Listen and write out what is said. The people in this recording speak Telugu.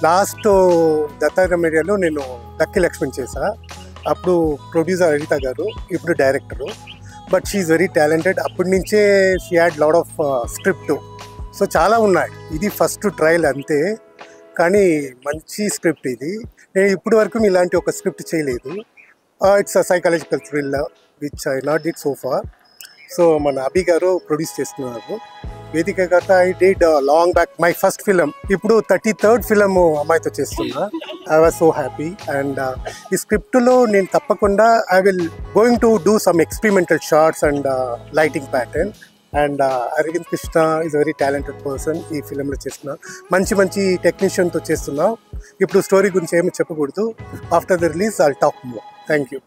లాస్ట్ దత్తాత్రేయ మీడియాలో నేను లక్కీ లక్ష్మణ్ చేశా. అప్పుడు ప్రొడ్యూసర్ అనిత గారు, ఇప్పుడు director. But she is very talented. అప్పటి నుంచే she had lot of script. So చాలా ఉన్నాయి. ఇది ఫస్ట్ ట్రయల్ అంతే, కానీ మంచి స్క్రిప్ట్ ఇది. నేను ఇప్పటి వరకు ఇలాంటి ఒక స్క్రిప్ట్ చేయలేదు. It's a psychological thriller which I not did so far. So మన అభి గారు ప్రొడ్యూస్ చేస్తున్నారు. వేదిక గత I did long back my first film. ఇప్పుడు 33rd ఫిలిం అమ్మాయితో చేస్తున్నా. I was so happy. And ఈ స్క్రిప్ట్లో నేను తప్పకుండా I will going to do some experimental shots and lighting pattern. And Aravind Krishna is very talented person. ఈ ఫిలింలో చేస్తున్నా, మంచి మంచి టెక్నీషియన్తో చేస్తున్నా. ఇప్పుడు స్టోరీ గురించి ఏమి చెప్పకూడదు. After the release I'll talk more. Thank you.